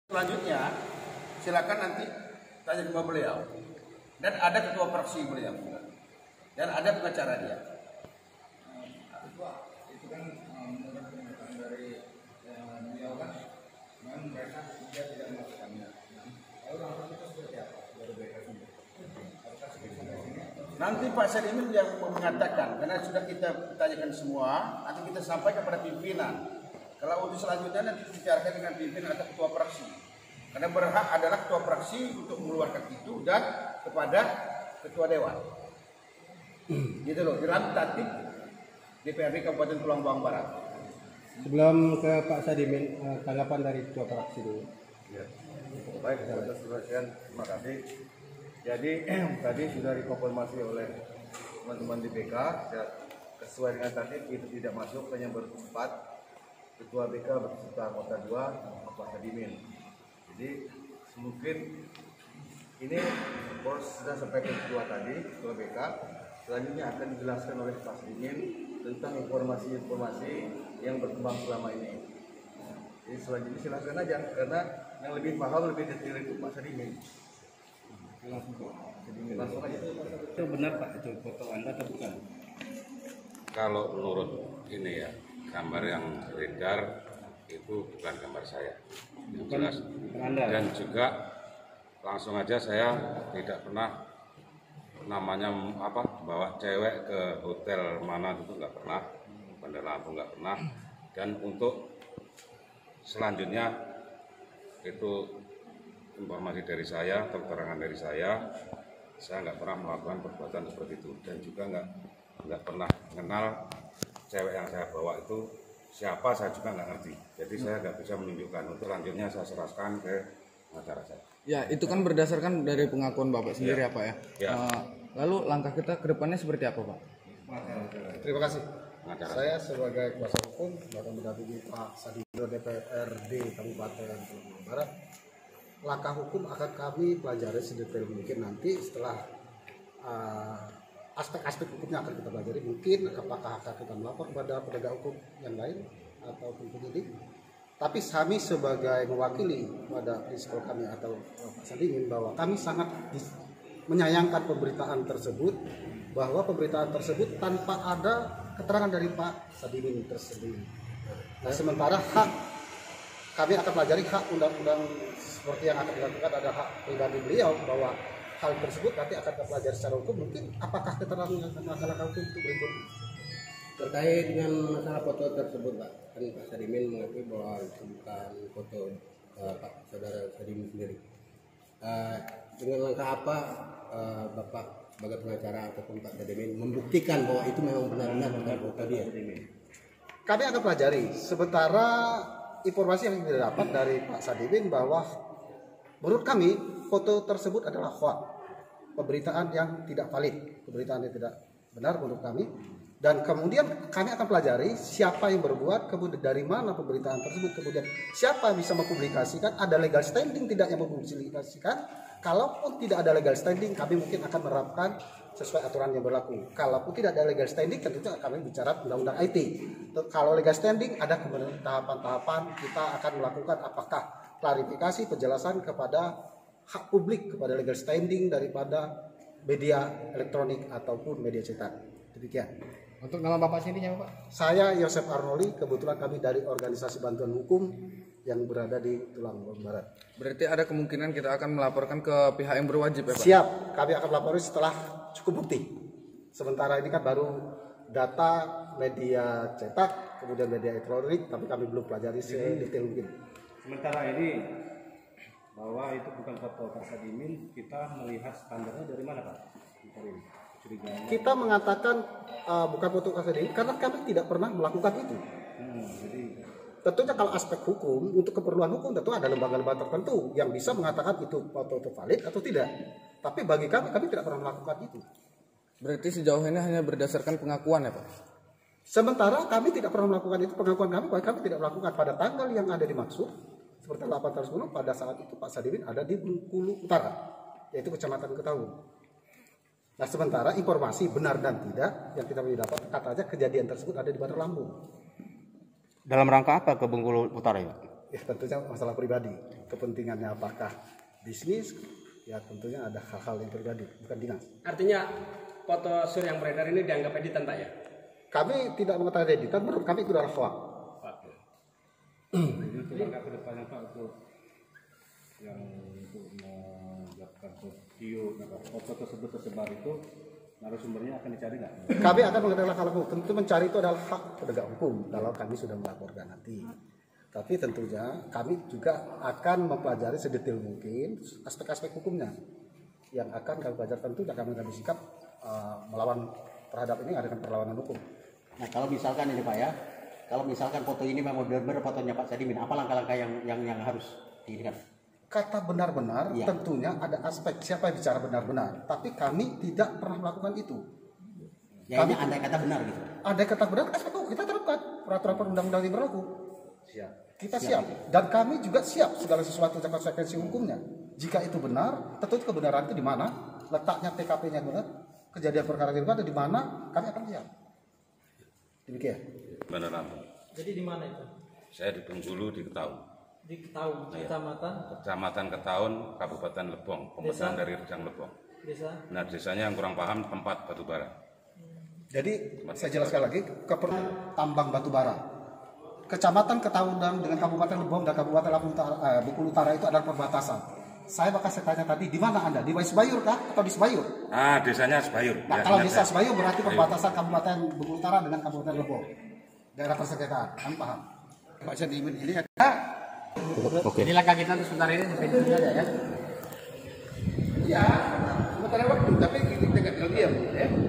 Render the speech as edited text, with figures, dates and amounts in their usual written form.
Selanjutnya silakan nanti tanya ke beliau, dan ada ketua fraksi beliau dan ada pengacara dia. Itu kan menurut pernyataan dari beliau kan, memang mereka dia tidak melakukannya. Lalu langkah kita seperti apa dari mereka sendiri? Nanti Pak Sadimin yang mengatakan, karena sudah kita tanyakan semua, nanti kita sampaikan kepada pimpinan. Kalau untuk selanjutnya nanti dibicarakan dengan pimpinan atau ketua fraksi. Karena berhak adalah ketua fraksi untuk mengeluarkan itu dan kepada ketua dewan. Gitu loh, dalam tatib DPRD Kabupaten Tulang Bawang Barat. Sebelum ke Pak Sadimin, tanggapan dari ketua fraksi dulu. Ya. Baik, terima kasih. Jadi tadi sudah dikonfirmasi oleh teman-teman di BK, sesuai dengan tatib itu tidak masuk, hanya berempat, ketua BK beserta anggota 2, Pak Sadimin. Jadi mungkin ini bos sudah sampai ke ketua tadi, ketua BK. Selanjutnya akan dijelaskan oleh Pak Sadimin tentang informasi-informasi yang berkembang selama ini. Jadi selanjutnya silakan aja, karena yang lebih paham, lebih detail itu Pak Sadimin. Langsung aja. Itu benar Pak, itu foto Anda atau bukan? Kalau menurut ini ya, gambar yang beredar itu bukan gambar saya, yang jelas. Dan juga langsung aja saya tidak pernah namanya bawa cewek ke hotel mana itu nggak pernah, Bandar Lampung nggak pernah. Dan untuk selanjutnya itu informasi dari saya, keterangan dari saya nggak pernah melakukan perbuatan seperti itu, dan juga nggak pernah kenal cewek yang saya bawa itu siapa, saya juga nggak ngerti. Jadi saya nggak bisa menunjukkan. Untuk lanjutnya saya serahkan ke pengacara saya. Ya, itu kan berdasarkan dari pengakuan Bapak sendiri ya Pak ya. Ya. Lalu langkah kita ke depannya seperti apa Pak? Terima kasih. Pengacara. Saya sebagai kuasa hukum akan mendampingi Pak Sadino DPRD Kabupaten Tulang Bawang Barat. Langkah hukum akan kami pelajari sedetail mungkin nanti setelah aspek-aspek hukumnya akan kita pelajari. Mungkin apakah akan kita melapor kepada penegak hukum yang lain ataupun penyidik. Tapi kami sebagai mewakili pada prinsip kami atau Pak Sadimin bahwa kami sangat menyayangkan pemberitaan tersebut, bahwa pemberitaan tersebut tanpa ada keterangan dari Pak Sadimin tersebut. Nah, sementara hak kami akan pelajari hak undang-undang seperti yang akan dilakukan, ada hak pribadi beliau, bahwa hal tersebut nanti akan kita pelajari secara hukum. Mungkin apakah keterangan langkah hukum itu berikutnya. Terkait dengan masalah foto tersebut Pak, kan Pak Sadimin mengakui bahwa itu bukan foto Pak Saudara Sadimin sendiri. Dengan langkah apa Bapak sebagai pengacara ataupun Pak Sadimin membuktikan bahwa itu memang benar-benar bukan foto dia? Kami akan pelajari. Sementara informasi yang kita dapat dari Pak Sadimin bahwa menurut kami foto tersebut adalah hoax, pemberitaan yang tidak valid, pemberitaan yang tidak benar menurut kami. Dan kemudian kami akan pelajari siapa yang berbuat, kemudian dari mana pemberitaan tersebut, kemudian siapa yang bisa mempublikasikan, ada legal standing tidak yang mempublikasikan. Kalaupun tidak ada legal standing, kami mungkin akan menerapkan sesuai aturan yang berlaku. Kalaupun tidak ada legal standing, tentunya kami bicara undang-undang IT. Kalau legal standing, ada kemudian tahapan-tahapan kita akan melakukan apakah klarifikasi, penjelasan kepada hak publik, kepada legal standing daripada media elektronik ataupun media cetak. Demikian. Untuk nama Bapak sendiri Pak? Saya Yosef Arnoli, kebetulan kami dari organisasi bantuan hukum yang berada di Tulang Bawang Barat. Berarti ada kemungkinan kita akan melaporkan ke pihak yang berwajib ya Pak? Siap, kami akan melapori setelah cukup bukti. Sementara ini kan baru data media cetak, kemudian media elektronik, tapi kami belum pelajari sedetail mungkin. Sementara ini bahwa itu bukan foto Pak Sadimin, kita melihat standarnya dari mana Pak? Kita mengatakan bukan foto Pak Sadimin karena kami tidak pernah melakukan itu. Tentunya kalau aspek hukum, untuk keperluan hukum tentu ada lembaga-lembaga tertentu yang bisa mengatakan itu foto itu valid atau tidak. Tapi bagi kami tidak pernah melakukan itu. Berarti sejauh ini hanya berdasarkan pengakuan ya Pak? Sementara kami tidak pernah melakukan itu, pengakuan kami tidak melakukan pada tanggal yang ada dimaksud. Seperti 8/10 pada saat itu Pak Sadimin ada di Bengkulu Utara, yaitu Kecamatan Ketawun. Nah, sementara informasi benar dan tidak yang kita dapat, katanya kejadian tersebut ada di Bandar Lampung. Dalam rangka apa ke Bengkulu Utara ya? Ya tentunya masalah pribadi. Kepentingannya apakah bisnis? Ya tentunya ada hal-hal yang pribadi, bukan dinas. Artinya foto sur yang beredar ini dianggap editan tak ya? Kami tidak mengetahui editan, menurut kami itu adalah hoax. Jadi langkah ke depannya Pak untuk yang untuk melakukan video, foto tersebut tersebar itu narasumbernya akan dicari nggak? Kami akan mengenai langkah hukum. Tentu mencari itu adalah hak penegak hukum kalau kami sudah melaporkan nanti. Tapi tentunya kami juga akan mempelajari sedetail mungkin aspek-aspek hukumnya yang akan kami pelajari. Tentunya kami akan bersikap melawan terhadap ini dengan perlawanan hukum. Nah kalau misalkan ini Pak ya, kalau misalkan foto ini memang benar-benar fotonya Pak Sadimin, apa langkah-langkah yang harus diinginkan? Kata benar-benar Ya. tentunya ada aspek siapa yang bicara benar-benar. Tapi kami tidak pernah melakukan itu. Ya ini Kami- andai kata benar gitu. Ada kata benar aspek hukum kita terapkan peraturan perundang-undangan yang berlaku. Siap. Kita siap dan kami juga siap segala sesuatu konsekuensi hukumnya. Jika itu benar, tentu kebenaran itu di mana, letaknya TKP-nya benar, kejadian perkara itu ada di mana, kami akan siap. Demikian. Beneran. Jadi di mana itu? Saya di Bengkulu di Ketaun. Di Ketaun, kecamatan, Kecamatan Ketaun, Kabupaten Lebong, pembesaran Desa? dari Rejang Lebong. desa. Nah, desanya yang kurang paham tempat batubara. Jadi saya jelaskan lagi keperluan tambang batu bara. Kecamatan Ketaun dengan Kabupaten Lebong dan Kabupaten Bengkulu Utara itu adalah perbatasan. Saya tanya tadi, di mana Anda? Di Sebayur kah atau di Sebayur? Ah, desanya Sebayur. Nah, Ya, kalau ingat desa saya. Sebayur berarti perbatasan Kabupaten Bengkulu Utara dengan Kabupaten Lebong. Daerah persengketaan, kami paham. Pak Sadimin ini ada Ini langkah kita untuk sebentar ini sampai di sini aja ya. ya sementara waktu, tapi kita nggak tinggal diam, ya.